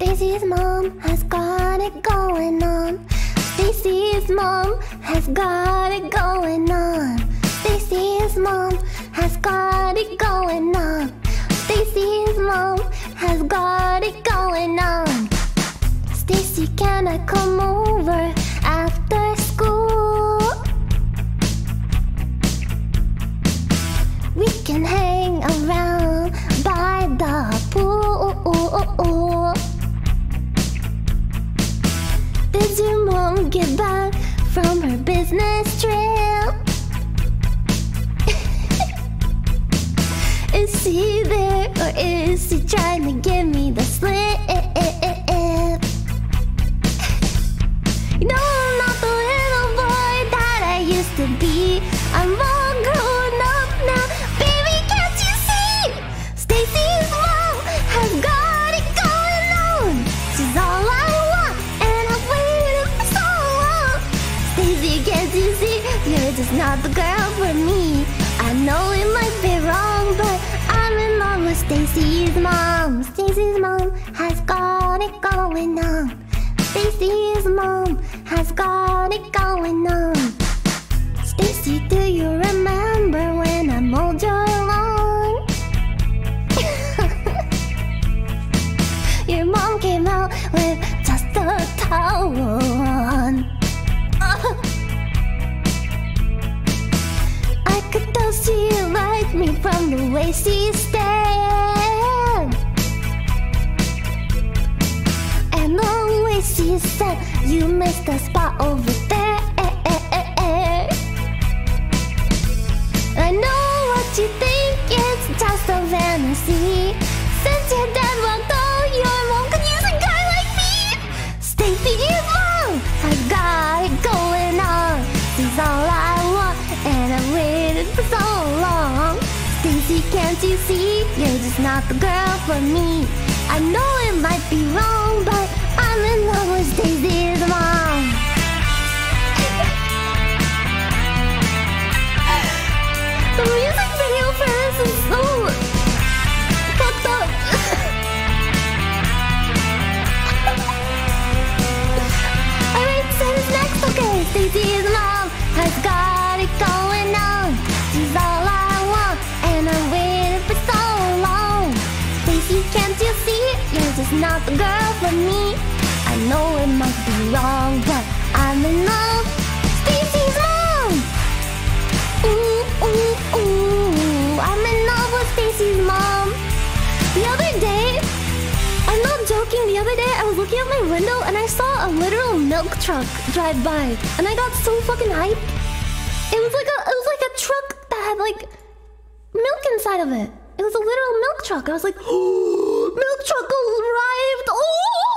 Stacy's mom has got it going on. Stacy's mom has got it going on. Stacy's mom has got it going on. Stacy's mom has got it going on. Stacy, can I come over after school? We can hang around by the pool. Did your mom get back from her business trip? Is she there or is she trying to give me the slip? You know I'm not the little boy that I used to be. I'm all grown up now, baby, can't you see? Stacy's mom has got it going on. She's all I want and I've waited for so long. Stacy, can't you see? You're just not the girl for me. I know it might be wrong, but I'm in love with Stacy's mom. Stacy's mom has got it going on. Stacy's mom has got it going on. Stacy, do you remember when I mowed your lawn? Your mom came out with just a towel on. I could tell she liked me from the way she stared, and the way she said, you missed a spot over there. I know what you think, it's just a fantasy. Since your dad walked out, your mom could use a guy like me. Stacy's mom has got it going on. She's all I want and I've waited for so long. Stacy, can't you see? You're just not the girl for me. I know it might be wrong, but I'm in love with Stacy's mom. The music video for this is so fucked up. Alright, so who's next? Okay, Stacy's mom has got it going on. She's all I want and I waited for so long. Stacy, can't you see? You're just not the girl for me. I know it might be wrong, but I'm in love. Stacy's mom! Ooh, ooh, ooh. I'm in love with Stacy's mom. The other day, I'm not joking, the other day I was looking out my window and I saw a literal milk truck drive by. And I got so fucking hyped. It was like a truck that had like milk inside of it. It was a literal milk truck. I was like, oh, milk truck arrived. Oh!